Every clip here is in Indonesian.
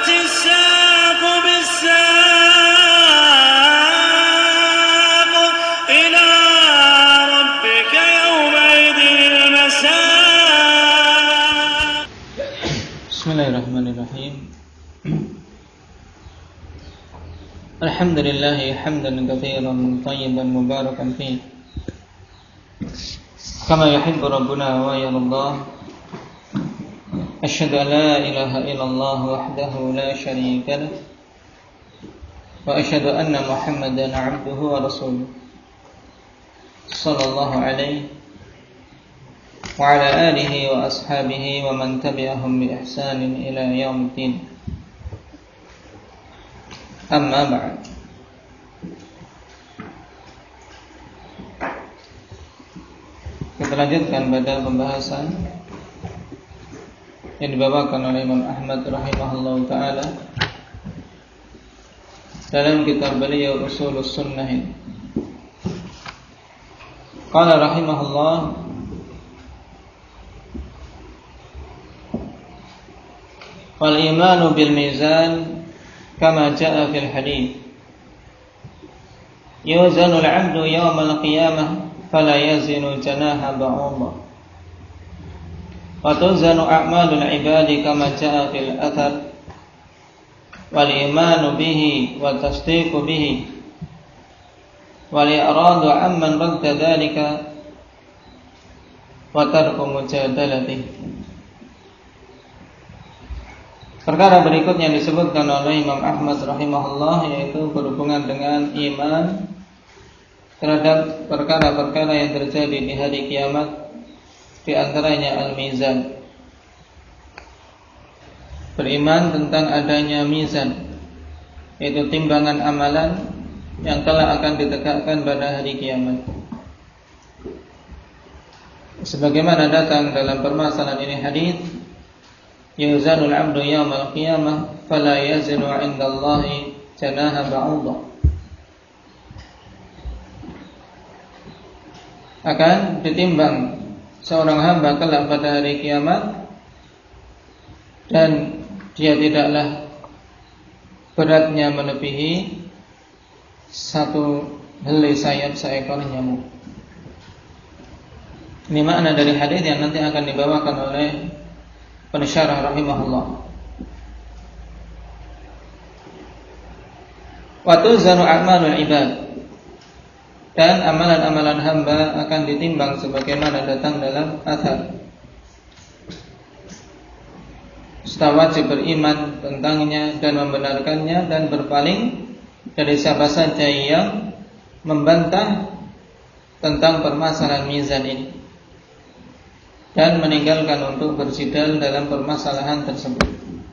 والتفت الساق بالساق إلى ربك يومئذ المساق. بسم الله الرحمن الرحيم. الحمد لله حمدا كثيرا طيبا مباركا فيه كما يحب ربنا ويرضى الله. أشهد أن لا إله إلا الله وحده لا شريك له وأشهد أن محمدا عبده ورسوله صلى الله عليه وعلى آله وأصحابه ومن تبعهم بإحسان إلى يوم الدين. أما بعد. Kita lanjutkan pada pembahasan yang dibawakan oleh Imam Ahmad rahimahullah ta'ala dalam kitab beliau Ushulus Sunnah. Qala rahimahullah, wal imanu bil mizan kama jaa fil hadits yuzanu al 'abdu yawm al qiyamah fala yazinu janaha ba'udah wa tuzanu a'malul ibadi kama jaa fil athar wal imanu bihi wa tasdiqu bihi wal i'radu amman radda dhalika wa tarku mujadalatihi. Perkara berikutnya disebutkan oleh Imam Ahmad rahimahullah, yaitu berhubungan dengan iman terhadap perkara-perkara yang terjadi di hari kiamat, di antaranya al-mizan. Beriman tentang adanya mizan, yaitu timbangan amalan yang kelak akan ditegakkan pada hari kiamat. Sebagaimana datang dalam permasalahan ini hadis, yuzanul 'abdu yaumal qiyamah fala yazinu 'indallahi janaha ba'udah. Akan ditimbang seorang hamba kelak pada hari kiamat, dan dia tidaklah beratnya melebihi satu helai sayap seekor nyamuk. Ini makna dari hadis yang nanti akan dibawakan oleh pensyarah rahimahullah. Wa tuzanu a'malul ibad, dan amalan-amalan hamba akan ditimbang sebagaimana datang dalam athar. Kita wajib beriman tentangnya dan membenarkannya, dan berpaling dari siapa saja yang membantah tentang permasalahan mizan ini dan meninggalkan untuk berjidal dalam permasalahan tersebut.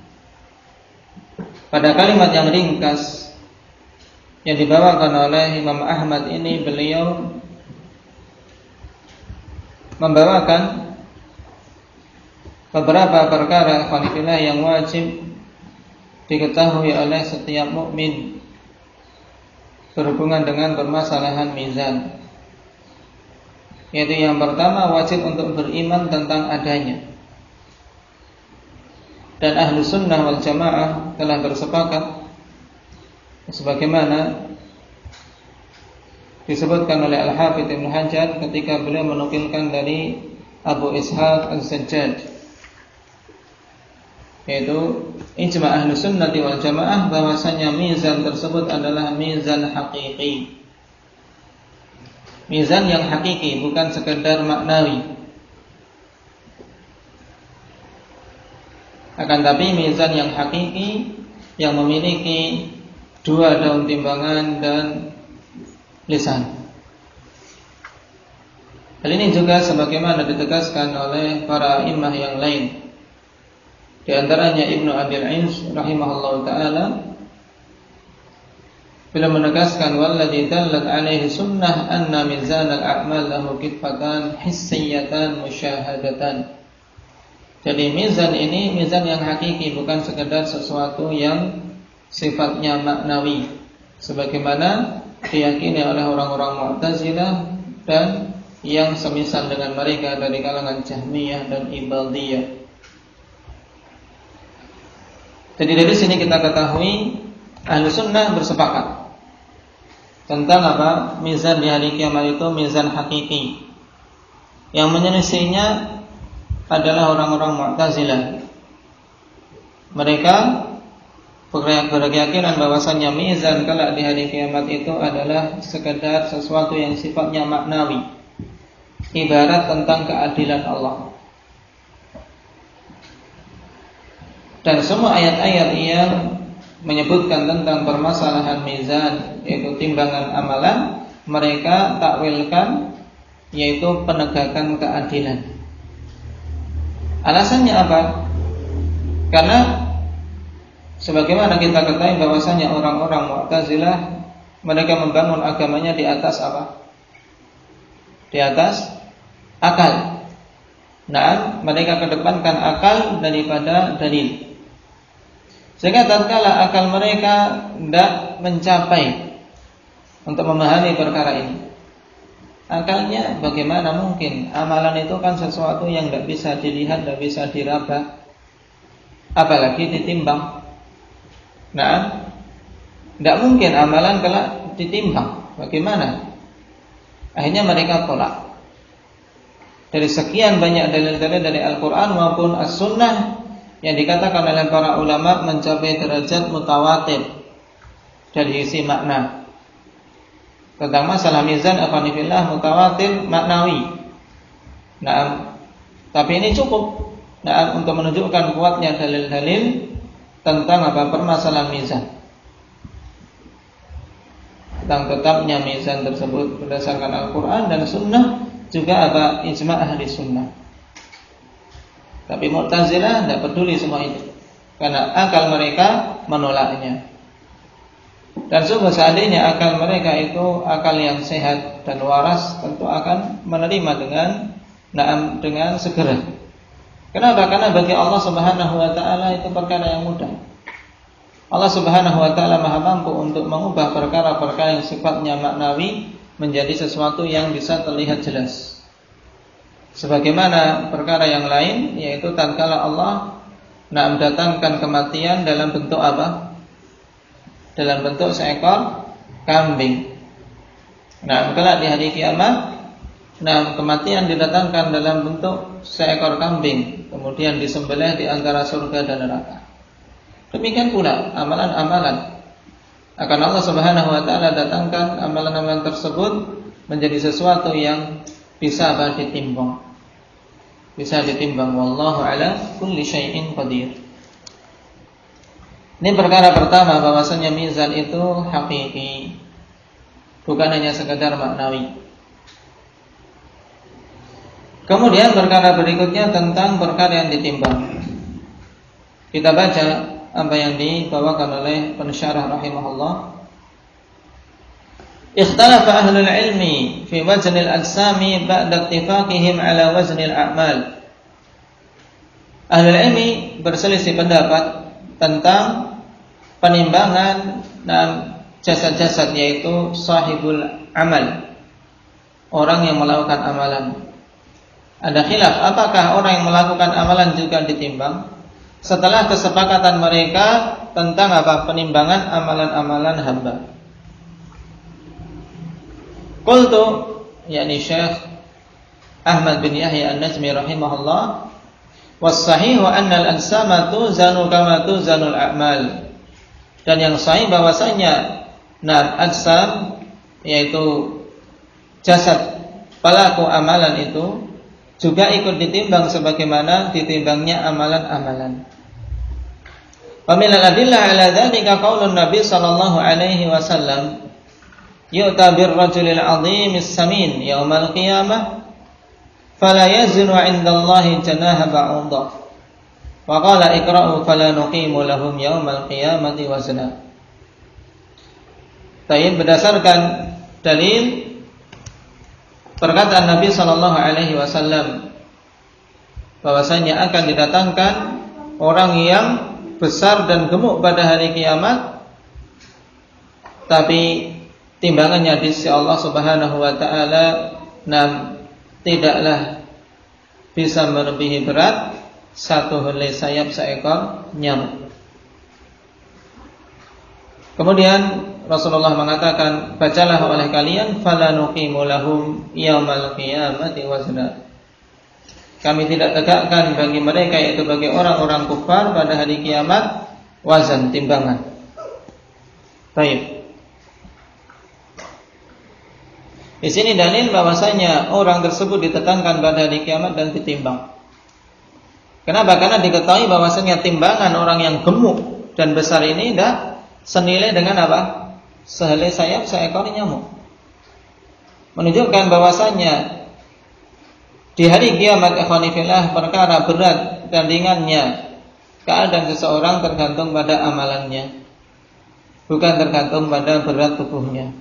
Pada kalimat yang ringkas yang dibawakan oleh Imam Ahmad ini, beliau membawakan beberapa perkara ikhwanillah yang wajib diketahui oleh setiap mukmin berhubungan dengan permasalahan mizan. Yaitu yang pertama, wajib untuk beriman tentang adanya. Dan ahlu sunnah wal jamaah telah bersepakat, sebagaimana disebutkan oleh Al-Hafidz Ibnu Hajar ketika beliau menukilkan dari Abu Ishaq Al-Sajjad, yaitu ijma' ahlu sunnati wal jamaah bahwasanya mizan tersebut adalah mizan hakiki, mizan yang hakiki, bukan sekedar maknawi. Akan tapi mizan yang hakiki yang memiliki dua daun timbangan dan lisan. Hal ini juga sebagaimana ditegaskan oleh para imam yang lain, di antaranya Ibnu Abil Ins rahimahullah ta'ala, bila menegaskan walladzi dallat alaihi sunnah anna mizan al-a'mal lahu kifatan hissiyatan musyahadatan. Jadi mizan ini mizan yang hakiki, bukan sekedar sesuatu yang sifatnya maknawi, sebagaimana diyakini oleh orang-orang Mu'tazilah dan yang semisal dengan mereka dari kalangan Jahmiyah dan Ibadiyah. Jadi dari sini kita ketahui ahlu sunnah bersepakat tentang apa? Mizan di hari kiamat itu mizan hakiki. Yang menyelisihinya adalah orang-orang Mu'tazilah. Mereka berkeyakinan bahwasannya mizan kelak di hari kiamat itu adalah sekedar sesuatu yang sifatnya maknawi, ibarat tentang keadilan Allah. Dan semua ayat-ayat yang menyebutkan tentang permasalahan mizan, yaitu timbangan amalan, mereka takwilkan yaitu penegakan keadilan. Alasannya apa? Karena sebagaimana kita ketahui bahwasanya orang-orang Mu'tazilah mereka membangun agamanya di atas apa? Di atas akal. Nah, mereka kedepankan akal daripada dalil. Sehingga tatkala akal mereka tidak mencapai untuk memahami perkara ini, akalnya bagaimana mungkin? Amalan itu kan sesuatu yang tidak bisa dilihat, tidak bisa diraba, apalagi ditimbang. Nah, tidak mungkin amalan kelak ditimbang. Bagaimana? Akhirnya mereka tolak. Dari sekian banyak dalil-dalil dari Al-Quran maupun As-Sunnah yang dikatakan oleh para ulama mencapai derajat mutawatir dari sisi makna. Tentang masalah mizan afanifillah mutawatir maknawi. Nah, tapi ini cukup untuk menunjukkan kuatnya dalil-dalil tentang apa permasalahan mizan. Tentang tetapnya mizan tersebut berdasarkan Al-Quran dan Sunnah, juga apa ijma' ahli sunnah. Tapi Mu'tazilah tidak peduli semua itu, karena akal mereka menolaknya. Dan sungguh seandainya akal mereka itu akal yang sehat dan waras, tentu akan menerima dengan segera. Kenapa? Karena bagi Allah Subhanahu wa taala itu perkara yang mudah. Allah Subhanahu wa taala Maha mampu untuk mengubah perkara-perkara yang sifatnya maknawi menjadi sesuatu yang bisa terlihat jelas. Sebagaimana perkara yang lain, yaitu tatkala Allah mendatangkan kematian dalam bentuk apa? Dalam bentuk seekor kambing. Nah, kelak di hari kiamat, kematian didatangkan dalam bentuk seekor kambing, kemudian disembelih di antara surga dan neraka. Demikian pula amalan-amalan akan Allah Subhanahu wa taala datangkan amalan-amalan tersebut menjadi sesuatu yang bisa ditimbang. Bisa ditimbang. Wallahu ala kulli syai'in qadir. Ini perkara pertama, bahwasanya mizan itu hakiki, bukan hanya sekedar maknawi. Kemudian perkara berikutnya tentang perkara yang ditimbang. Kita baca apa yang dibawakan oleh pensyarah rahimahullah. Ikhtalafa ahlul ilmi fi waznil ajsami ba'da ittifaqihim ala waznil a'mal. Ahlul ilmi berselisih pendapat tentang penimbangan dan jasad-jasad, yaitu sahibul amal, orang yang melakukan amalan. Ada khilaf apakah orang yang melakukan amalan juga ditimbang setelah kesepakatan mereka tentang apa penimbangan amalan-amalan hamba. Qultu, yakni Syekh Ahmad bin Yahya An-Najmi rahimahullah, was-sahihu anna al-ajsama tuzanu kama tuzanul a'mal. Dan yang sahih bahwasanya ajsam, yaitu jasad pelaku amalan itu juga ikut ditimbang sebagaimana ditimbangnya amalan-amalan. Wa min al-adillah ala dzalika qaulun Nabi sallallahu alaihi wasallam, yu'ta bir-rajulil 'azimis samin yaumal qiyamah fala yazinu 'indallahi janaha ba'udah. Wa qala iqra'u fala nuqimu lahum yaumal qiyamati wazna. Tayyib, berdasarkan dalil perkataan Nabi sallallahu alaihi wasallam bahwasanya akan didatangkan orang yang besar dan gemuk pada hari kiamat, tapi timbangannya di sisi Allah Subhanahu wa taala tidaklah bisa melebihi berat satu helai sayap seekor nyamuk. Kemudian Rasulullah mengatakan, bacalah oleh kalian, fala nuqimu lahum yaumal qiyamati wazna. Kami tidak tegakkan bagi mereka, yaitu bagi orang-orang kufar pada hari kiamat, wazan, timbangan. Baik. Di sini dalil bahwasanya orang tersebut ditekankan pada hari kiamat dan ditimbang. Kenapa? Karena diketahui bahwasanya timbangan orang yang gemuk dan besar ini tidak senilai dengan apa? Sehelai sayap seekor nyamuk. Menunjukkan bahwasanya di hari kiamat, ikhwanifillah, perkara berat dan ringannya keadaan seseorang tergantung pada amalannya, bukan tergantung pada berat tubuhnya.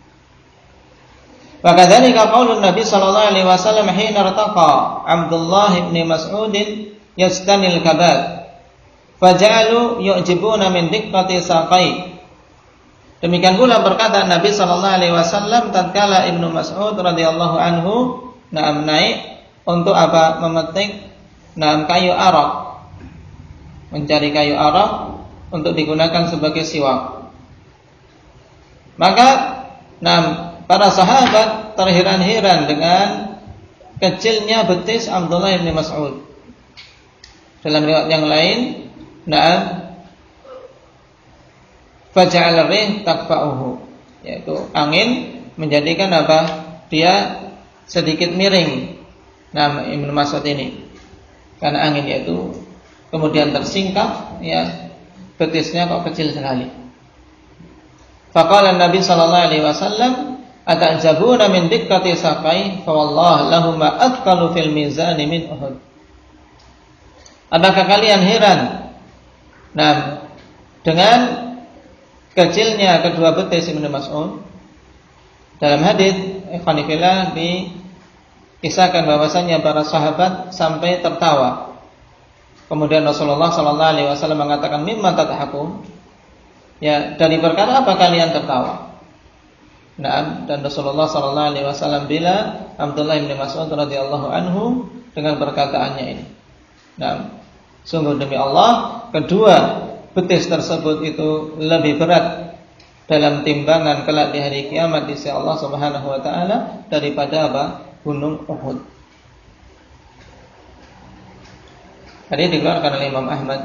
Wa kadzalika qaulun Nabi sallallahu alaihi wasallam hina irtaqa Abdullah bin Mas'ud yastanil kabad faja'alu yu'jibuna min diqqati saqai. Demikian pula perkataan Nabi sallallahu alaihi wasallam tatkala Ibnu Mas'ud radhiyallahu anhu naik untuk apa? Memetik kayu arak. Mencari kayu arak untuk digunakan sebagai siwak. Maka para sahabat terheran-heran dengan kecilnya betis Abdullah bin Mas'ud. Dalam riwayat yang lain, faja'al rih takfa'uhu, yaitu angin menjadikan apa? Dia sedikit miring. Ibnu Mas'ud ini, karena angin yaitu kemudian tersingkap, ya, betisnya kok kecil sekali. Faqala Nabi sallallahu alaihi wasallam, atajabuna min dikkati saqai fa wallah lahumma athqalu fil mizan min Uhud. Apakah kalian heran dengan kecilnya kedua betis Ibnu Mas'ud? Dalam hadis ikhwanifillah dikisahkan bahwasanya para sahabat sampai tertawa. Kemudian Rasulullah sallallahu alaihi wasallam mengatakan, mimma tadhakun? Ya, dari perkara apa kalian tertawa? Dan Rasulullah sallallahu alaihi wasallam bila Abdullah bin Mas'ud radhiyallahu anhu dengan perkataannya ini. Sungguh demi Allah, kedua betis tersebut itu lebih berat dalam timbangan kelak di hari kiamat di sisi Allah Subhanahu wa taala daripada apa? Gunung Uhud. Hadis dikeluarkan oleh Imam Ahmad.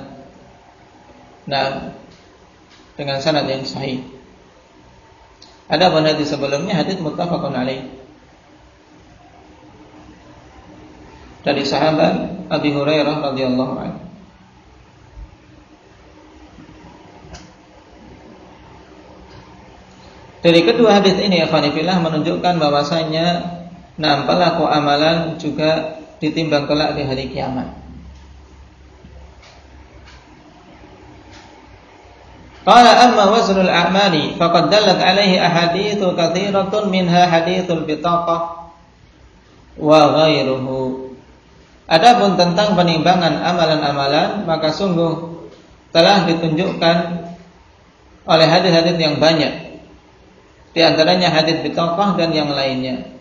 Dengan sanad yang sahih. Ada hadis sebelumnya, hadis muttafaqun alaih. Dari sahabat Abi Hurairah radhiyallahu anhu. Dari kedua hadis ini, ikhwanifillah, menunjukkan bahwasanya pelaku amalan juga ditimbang kelak di hari kiamat. Qala amma waznul a'mali faqad dallat alaihi ahaditsu katsiratun minha haditsul bitaqah wa ghairuhu. Adapun tentang penimbangan amalan-amalan, maka sungguh telah ditunjukkan oleh hadis-hadis yang banyak. Di antaranya hadis bitaqah dan yang lainnya.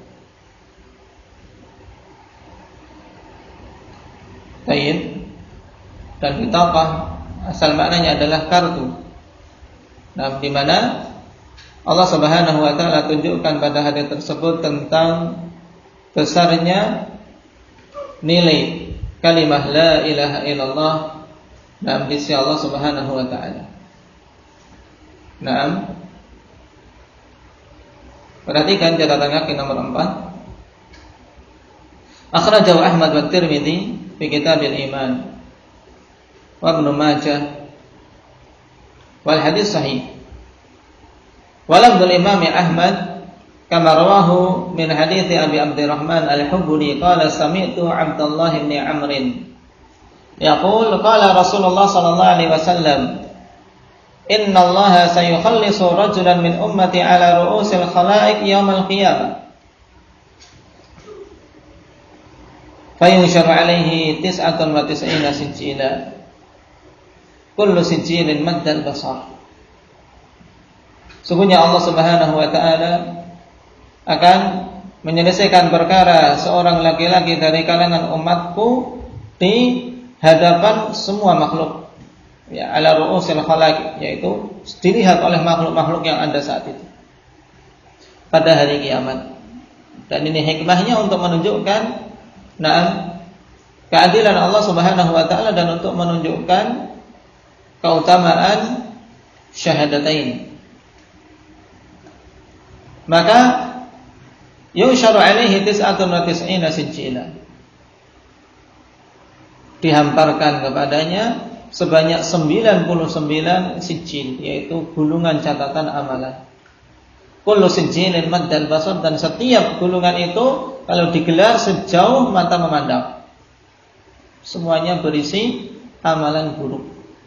Baik. Dan bitaqah asal maknanya adalah kartu. Di mana Allah Subhanahu wa taala tunjukkan pada hadis tersebut tentang besarnya nilai kalimah la ilaha illallah di sisi Allah Subhanahu wa taala. Perhatikan catatan kaki nomor 4. Akhrajahu Ahmad wa Tirmidzi fi Kitabil Iman wa Ibnu Majah wal hadis sahih. Walafdzul Imam Ahmad kama rawahu min hadits Abi Abdurrahman Al-Hubuli qala sami'tu Abdullah bin Amr yaqul qala Rasulullah sallallahu alaihi wasallam inna Allah sayukhallisu rajulan min ummati ala ru'usil khalaiq yaumal qiyamah fayunsharu alaihi 99 sijila kullu sijilin maddal basar. Sungguhnya Allah Subhanahu wa taala akan menyelesaikan perkara seorang laki-laki dari kalangan umatku di hadapan semua makhluk ya ala ru'usil khalaiq, yaitu dilihat oleh makhluk-makhluk yang ada saat itu pada hari kiamat. Dan ini hikmahnya untuk menunjukkan keadilan Allah Subhanahu wa taala dan untuk menunjukkan keutamaan syahadatain. Maka yusharu alaihi 99 sijila, dihamparkan kepadanya sebanyak 99 sijil, yaitu gulungan catatan amalan. Kullu sijilin maddal basar, dan setiap gulungan itu kalau digelar sejauh mata memandang, semuanya berisi amalan buruk.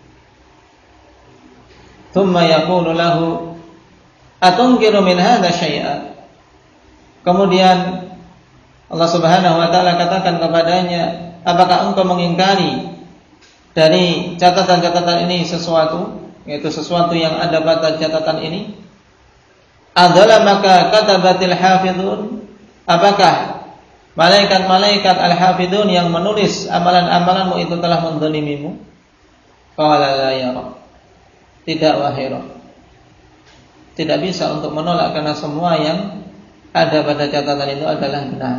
Tsumma yaqulu lahu atunkiru min hadza syai'an. Kemudian Allah Subhanahu wa taala katakan kepadanya, apakah engkau mengingkari dari catatan-catatan ini sesuatu, yaitu sesuatu yang ada pada catatan ini? Adalah maka katabatil hafidun, apakah malaikat-malaikat al-hafidun yang menulis amalan-amalanmu itu telah menzalimimu? Qala la ya Rabb, tidak wahai Rabb, tidak bisa untuk menolak karena semua yang ada pada catatan itu adalah benar.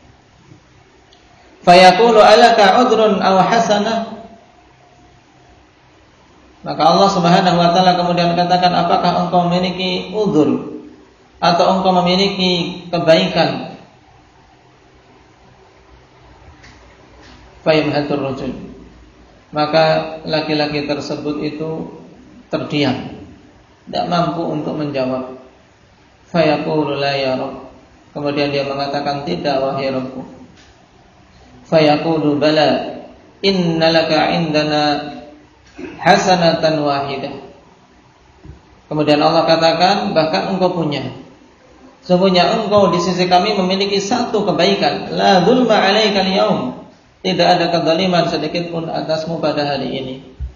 Fayaqulu alaka udrun aw hasanah, maka Allah Subhanahu wa taala kemudian katakan, apakah engkau memiliki udzur atau engkau memiliki kebaikan? Fayamhatur rajul, maka laki-laki tersebut itu terdiam, tidak mampu untuk menjawab. Fayaqulu la ya Rabb, kemudian dia mengatakan, tidak wahai Rabbku. Fayaqulu bala innalaka indana hasanatan wahidah, kemudian Allah katakan, bahkan engkau punya, sesungguhnya engkau di sisi kami memiliki satu kebaikan. La dzulma 'alaikal yaum, tidak ada kezaliman sedikit pun atasmu pada hari ini.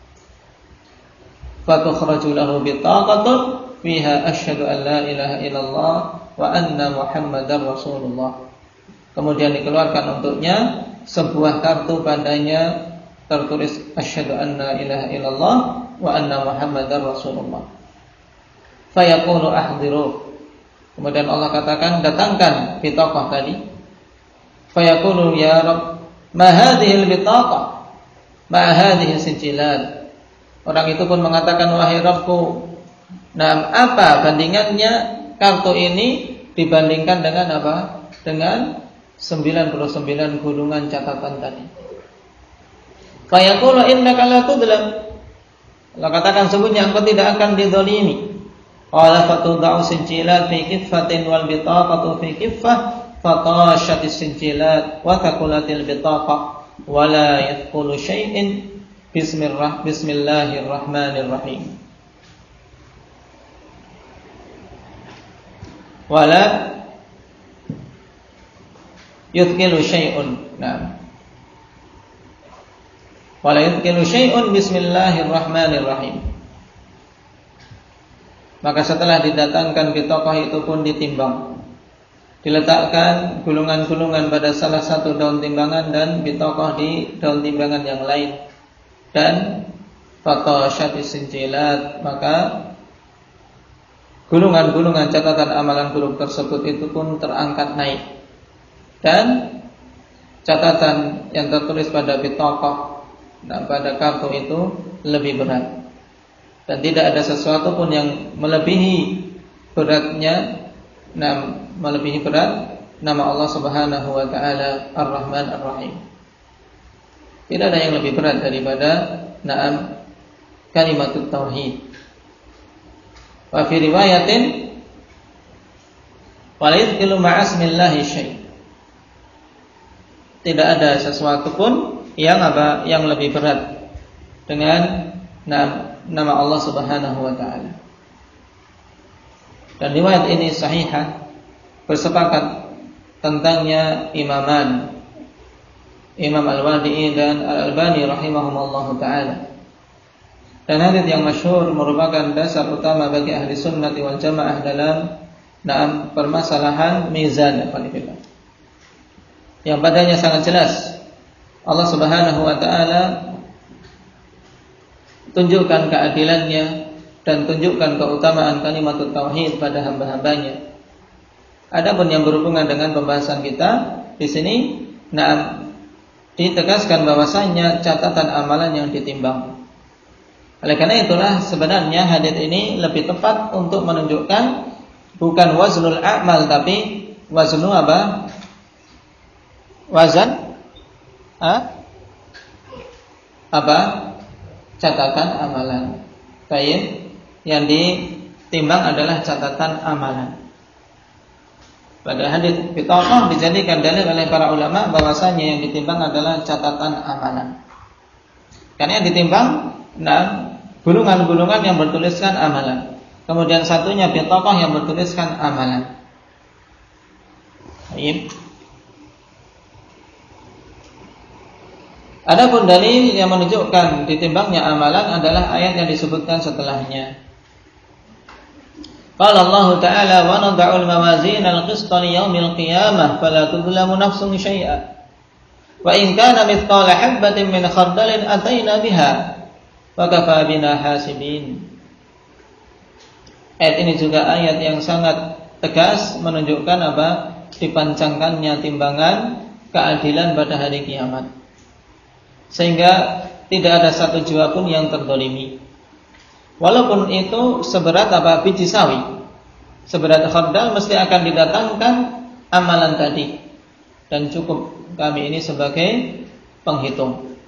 Fatukhraju lahu bitaqatun fiha asyhadu an la ilaha illallah wa anna muhammadar rasulullah, kemudian dikeluarkan untuknya sebuah kartu, padanya tertulis asyhadu an la ilaha illallah wa anna muhammadar rasulullah. Fayaqulu ahdiru, kemudian Allah katakan, datangkan bitaqah tadi. Fayaqulu ya Rabb ma hadhil bitaqah ma hadhihi sijilat, orang itu pun mengatakan, wahai Rabbku, apa bandingannya kartu ini dibandingkan dengan apa? Dengan 99 gulungan catatan tadi. Fayaqulu innaka la tudlam, Allah katakan, sungguhnya engkau tidak akan dizalimi. Qala fatudau sijilat fi kiffatin wal bitaqatu fi kiffah fatashatis sijilat wa thaqulatil bitaqah wa la yadkhulu syai'in bismillahirrahmanirrahim. Wala yudkhilu syai'un. Wala yudkhilu syai'un bismillahirrahmanirrahim. Maka setelah didatangkan bitaqah itu pun ditimbang, diletakkan gulungan-gulungan pada salah satu daun timbangan dan bitaqah di daun timbangan yang lain, dan fatashatis sinjilat, maka gulungan-gulungan catatan amalan buruk tersebut itu pun terangkat naik, dan catatan yang tertulis pada bitaqah dan pada kartu itu lebih berat, dan tidak ada sesuatu pun yang melebihi beratnya, melebihi berat nama Allah Subhanahu wa taala Ar-Rahman Ar-Rahim. Tidak ada yang lebih berat daripada kalimatut tauhid. Wa fi riwayatin wa la yadkhulu ma'asmillahi syai', tidak ada sesuatu pun yang lebih berat dengan nama Allah Subhanahu wa taala. Dan riwayat ini sahihah, bersepakat tentangnya imaman, Imam Al-Wadi'i dan Al-Albani rahimahumallahu taala. Dan hadits yang masyhur merupakan dasar utama bagi ahli sunnati wal jamaah dalam permasalahan mizan, yang padanya sangat jelas Allah Subhanahu wa taala tunjukkan keadilannya dan tunjukkan keutamaan kalimat tauhid pada hamba-hambanya. Adapun yang berhubungan dengan pembahasan kita di sini, ditegaskan bahwasanya catatan amalan yang ditimbang. Oleh karena itulah sebenarnya hadits ini lebih tepat untuk menunjukkan bukan waznul a'mal tapi waznu apa? Wazan apa? Catatan amalan. Baik, yang ditimbang adalah catatan amalan. Pada hadits bitaqah dijadikan dalil oleh para ulama bahwasanya yang ditimbang adalah catatan amalan. Karena yang ditimbang gulungan-gulungan yang bertuliskan amalan. Kemudian satunya bitaqah yang bertuliskan amalan. Baik. Adapun dalil yang menunjukkan ditimbangnya amalan adalah ayat yang disebutkan setelahnya. Qala Allah Ta'ala wa nad'ul mawazin al-qista li yaumil qiyamah fala tudlamu nafsun syai'a wa in kana mithqala habatin min khardalin ataina biha wa kafa bina hasibin. Ayat ini juga ayat yang sangat tegas menunjukkan apa? Dipancangkannya timbangan keadilan pada hari kiamat. Sehingga tidak ada satu jiwa pun yang terdolimi. Walaupun itu seberat apa? Biji sawi, seberat khardal, mesti akan didatangkan amalan tadi. Dan cukup kami ini sebagai penghitung.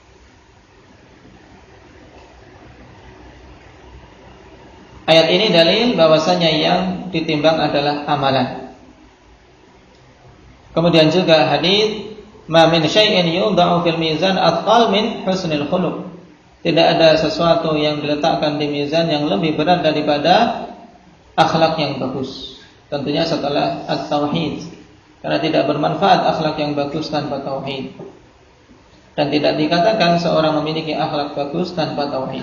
Ayat ini dalil bahwasanya yang ditimbang adalah amalan. Kemudian juga hadis ma min syai'in yudha'u fil mizan athqal min husnil khuluq. Tidak ada sesuatu yang diletakkan di mizan yang lebih berat daripada akhlak yang bagus. Tentunya setelah at-tauhid. Karena tidak bermanfaat akhlak yang bagus tanpa tauhid. Dan tidak dikatakan seorang memiliki akhlak bagus tanpa tauhid.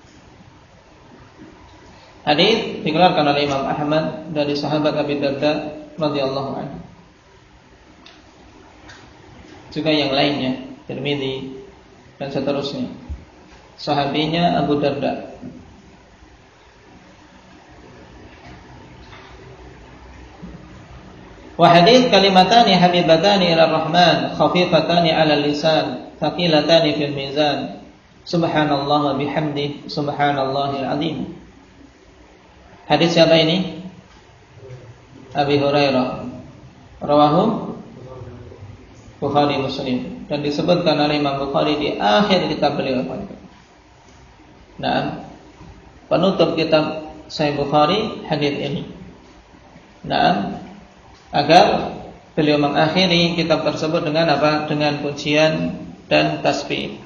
Hadis dikeluarkan oleh Imam Ahmad dari sahabat Abi Darda radhiyallahu anhu. Juga yang lainnya, Tirmidzi dan seterusnya. Sahabinya Abu Darda. Wa hadits kalimatani habibatani ila rahman khafifatani ala lisan thaqilatani fil mizan subhanallah wa bihamdi subhanallahil azim. Hadis siapa ini? Abi Hurairah. Rawahu Bukhari Muslim dan disebutkan oleh Imam Bukhari di akhir kitab beliau. Nah, penutup kitab Sahih Bukhari hadis ini. Nah, agar beliau mengakhiri kitab tersebut dengan apa? Dengan pujian dan tasbih.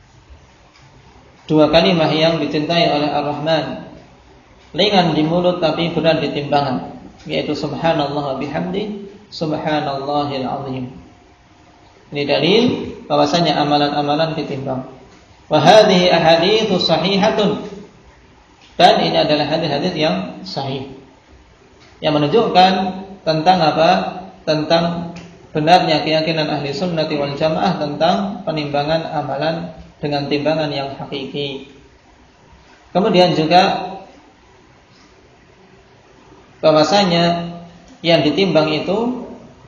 Dua kalimat yang dicintai oleh Ar-Rahman, ringan di mulut tapi berat di timbangan, yaitu subhanallah wa bihamdi subhanallahil azim. Ini dalil bahwasanya amalan-amalan ditimbang. Wa hadhihi ahaditsu sahihatun. Dan ini adalah hadis-hadis yang sahih. Yang menunjukkan tentang apa? Tentang benarnya keyakinan ahli sunnati wal jamaah tentang penimbangan amalan dengan timbangan yang hakiki. Kemudian juga bahwasanya yang ditimbang itu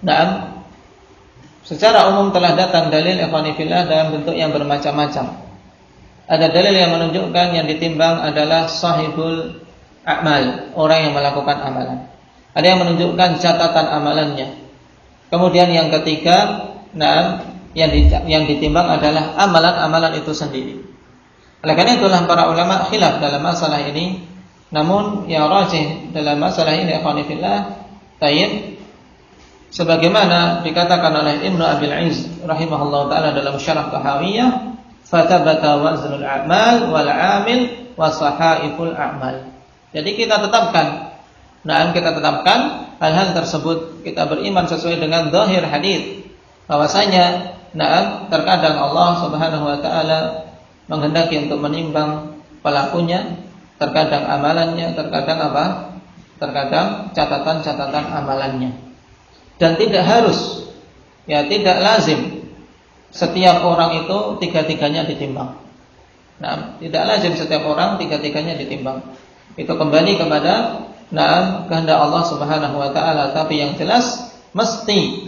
secara umum telah datang dalil ikhwani fillah dalam bentuk yang bermacam-macam. Ada dalil yang menunjukkan yang ditimbang adalah sahibul a'mal, orang yang melakukan amalan. Ada yang menunjukkan catatan amalannya. Kemudian yang ketiga, yang ditimbang adalah amalan-amalan itu sendiri. Oleh karena itulah para ulama khilaf dalam masalah ini. Namun yang rajih dalam masalah ini ikhwani fillah tayyib, sebagaimana dikatakan oleh Ibnu Abil Izz rahimahullah taala dalam syarah Tahawiyah, fatabata waznul a'mal wal 'amil wa sahaiful a'mal. Jadi kita tetapkan hal-hal tersebut, kita beriman sesuai dengan zahir hadis bahwasanya terkadang Allah Subhanahu wa taala menghendaki untuk menimbang pelakunya, terkadang amalannya, terkadang catatan-catatan amalannya. Dan tidak harus, tidak lazim setiap orang itu tiga-tiganya ditimbang. Nah, tidak lazim setiap orang tiga-tiganya ditimbang. Itu kembali kepada kehendak Allah Subhanahu wa taala, tapi yang jelas mesti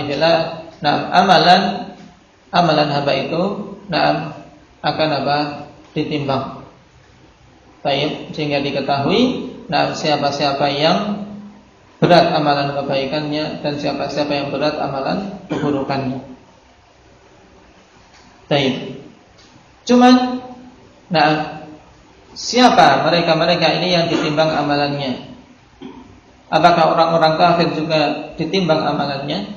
amalan hamba itu akan ditimbang. Baik, sehingga diketahui siapa-siapa yang berat amalan kebaikannya dan siapa-siapa yang berat amalan keburukannya. Baik. Cuman siapa mereka-mereka ini yang ditimbang amalannya? Apakah orang-orang kafir juga ditimbang amalannya?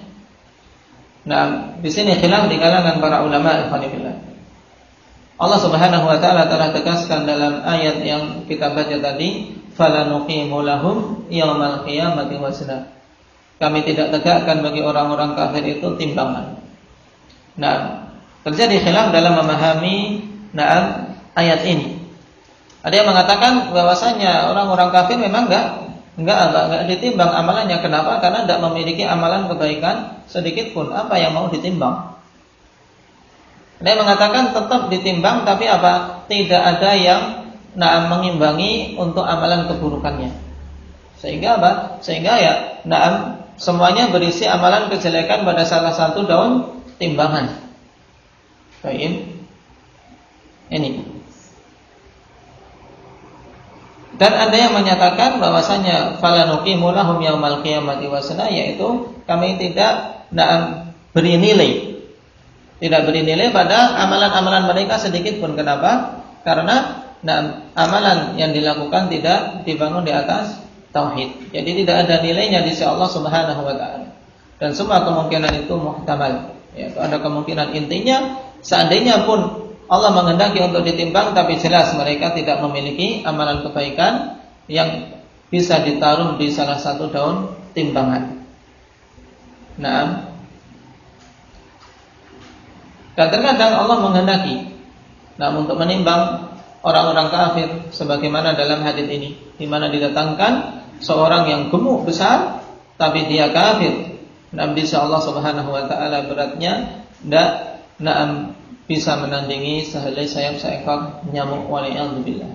Di sini khilaf di kalangan para ulama. Allah Subhanahu wa taala telah tegaskan dalam ayat yang kita baca tadi, "Falanuqimu lahum yaumal qiyamati wazna." Kami tidak tegakkan bagi orang-orang kafir itu timbangan. Terjadi khilaf dalam memahami ayat ini. Ada yang mengatakan bahwasanya orang-orang kafir memang enggak ditimbang amalannya. Kenapa? Karena tidak memiliki amalan kebaikan sedikit pun. Apa yang mau ditimbang? Ada yang mengatakan tetap ditimbang, tapi tidak ada yang mengimbangi untuk amalan keburukannya. Sehingga semuanya berisi amalan kejelekan pada salah satu daun timbangan. Baik. Ini. Dan ada yang menyatakan bahwasanya falanuqimu lahum yaumal qiyamati wazna, yaitu kami tidak beri nilai pada amalan-amalan mereka sedikit pun. Kenapa? Karena amalan yang dilakukan tidak dibangun di atas tauhid. Jadi tidak ada nilainya di sisi Allah Subhanahu wa taala. Dan semua kemungkinan itu muhtamal. Yaitu ada kemungkinan, intinya seandainya pun Allah menghendaki untuk ditimbang, tapi jelas mereka tidak memiliki amalan kebaikan yang bisa ditaruh di salah satu daun timbangan. Dan terkadang Allah menghendaki untuk menimbang orang-orang kafir, sebagaimana dalam hadits ini, di mana didatangkan seorang yang gemuk besar, tapi dia kafir. Bisa Allah Subhanahu wa taala beratnya tidak bisa menandingi sehelai sayap seekor nyamuk, waliyadzubillah.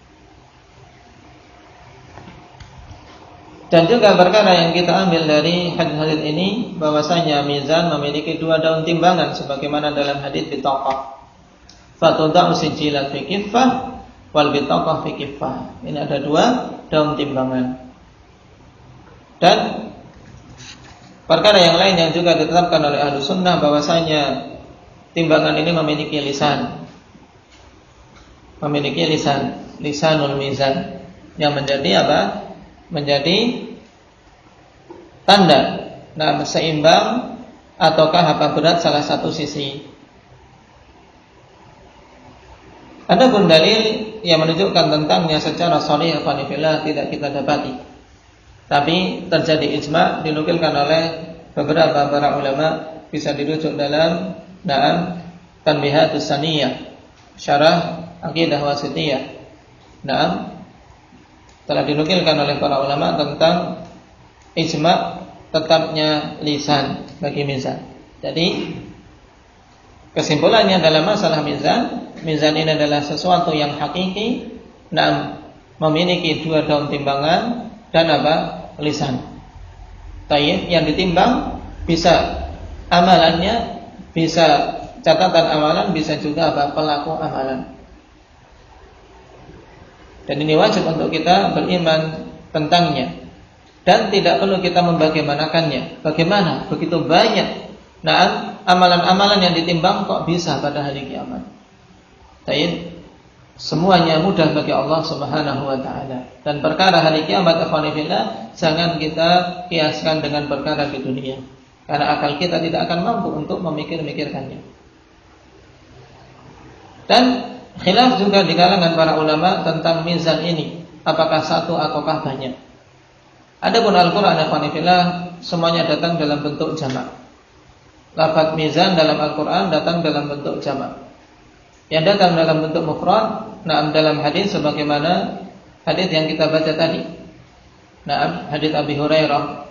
Dan juga perkara yang kita ambil dari hadis-hadis ini, bahwasanya mizan memiliki dua daun timbangan, sebagaimana dalam hadis bitaqah. Fatudau sijilat fi kiffah wal bitaqah fi kiffah. Ini ada dua daun timbangan. Dan perkara yang lain yang juga ditetapkan oleh ahlu sunnah, bahwasanya timbangan ini memiliki lisan. Memiliki lisanul mizan, yang menjadi menjadi tanda seimbang ataukah berat salah satu sisi. Adapun dalil yang menunjukkan tentangnya secara sharih tidak kita dapati. Tapi terjadi ijma' dinukilkan oleh beberapa para ulama, bisa dirujuk dalam Tanbihatus Saniyah, Syarah Aqidah Wasithiyah. Telah dinukilkan oleh para ulama tentang ijma' tetapnya lisan bagi mizan. Jadi kesimpulannya dalam masalah mizan ini adalah sesuatu yang hakiki, memiliki dua daun timbangan dan lisan. Tayyib, yang ditimbang bisa amalannya, bisa catatan amalan, bisa juga pelaku amalan. Dan ini wajib untuk kita beriman tentangnya. Dan tidak perlu kita membagaimanakannya. Bagaimana? Begitu banyak amalan-amalan yang ditimbang kok bisa pada hari kiamat. Tayyib, semuanya mudah bagi Allah Subhanahu wa taala. Dan perkara hari kiamat, jangan kita kiaskan dengan perkara di dunia, karena akal kita tidak akan mampu untuk memikirkannya. Dan khilaf juga di kalangan para ulama tentang mizan ini, apakah satu ataukah banyak. Adapun Al-Qur'an semuanya datang dalam bentuk jamak. Lafaz mizan dalam Al-Qur'an datang dalam bentuk jamak. Yang datang dalam bentuk mufrad, dalam hadis sebagaimana hadis yang kita baca tadi. Hadis Abi Hurairah.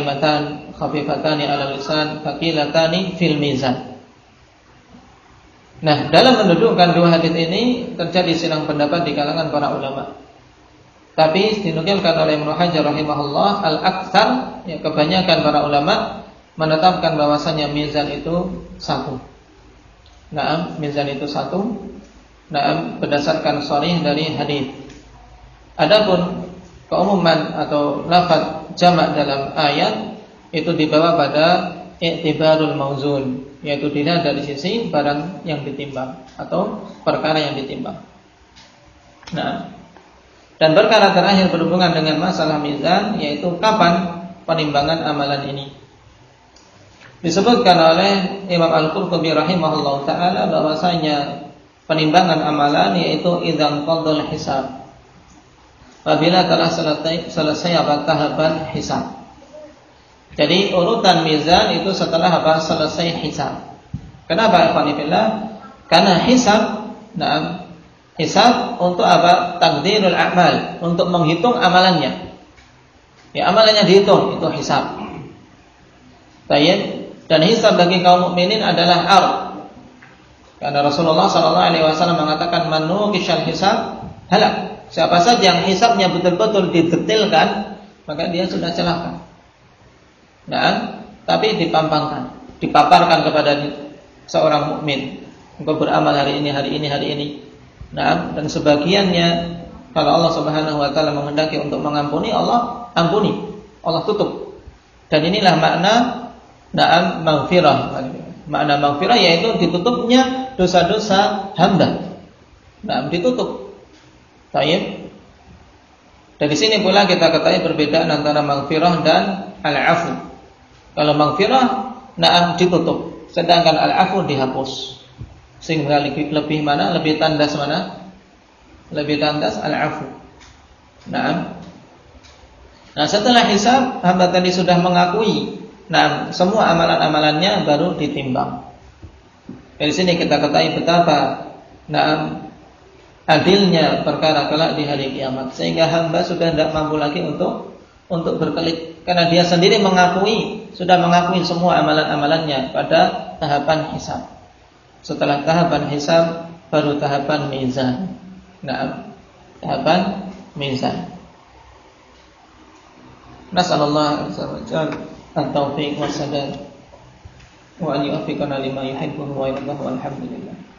Kalimatan khafifatani 'alal lisan, thaqilatani fil mizan. Nah, dalam mendudukkan dua hadis ini terjadi silang pendapat di kalangan para ulama. Tapi dinukilkan oleh Ibnu Hajar rahimahullah, al-aktsar, ya, kebanyakan para ulama menetapkan bahwasanya mizan itu satu. Nah, mizan itu satu. Nah, berdasarkan sharih dari hadis. Adapun keumuman atau lafaz jamak dalam ayat itu dibawa pada i'tibarul mauzun, yaitu dilihat dari sisi barang yang ditimbang atau perkara yang ditimbang. Nah, dan perkara terakhir berhubungan dengan masalah mizan, yaitu kapan penimbangan amalan ini. Disebutkan oleh Imam Al-Qurtubi rahimahullah ta'ala bahwasanya penimbangan amalan yaitu idzan qadal hisab, apabila telah selesai tahapan hisab. Jadi urutan mizan itu setelah selesai hisab. Kenapa ikhwanillah? Karena hisab, hisab untuk takdirul a'mal, untuk menghitung amalannya. Ya, amalannya dihitung, itu hisab. Baik. Dan hisab bagi kaum mukminin adalah ard. Karena Rasulullah SAW mengatakan man nuqishal hisab halak. Siapa saja yang hisabnya betul-betul didetailkan, maka dia sudah celaka. Nah, tapi dipaparkan kepada seorang mukmin, engkau beramal hari ini. Nah, dan sebagiannya kalau Allah Subhanahu wa taala menghendaki untuk mengampuni, Allah ampuni, Allah tutup. Dan inilah makna maghfirah. Makna maghfirah yaitu ditutupnya dosa-dosa hamba. Nah, ditutup. Baik. Dari sini pula kita ketahui perbedaan antara maghfirah dan al-'afw. Kalau maghfirah ditutup, sedangkan al-'afw dihapus. Sehingga lebih tandas mana? Lebih tandas al-'afw. Nah, setelah hisab, hamba tadi sudah mengakui, semua amalan-amalannya baru ditimbang. Dari sini kita ketahui betapa adilnya perkara kelak di hari kiamat, sehingga hamba sudah tidak mampu lagi untuk berkelit, karena dia sendiri sudah mengakui semua amalan-amalannya pada tahapan hisab. Setelah tahapan hisab baru tahapan mizan. Tahapan mizan. Nasallallahu at-taufiq was sadad wa an yuwaffiqana lima yuhibbu wa yardah. Alhamdulillah.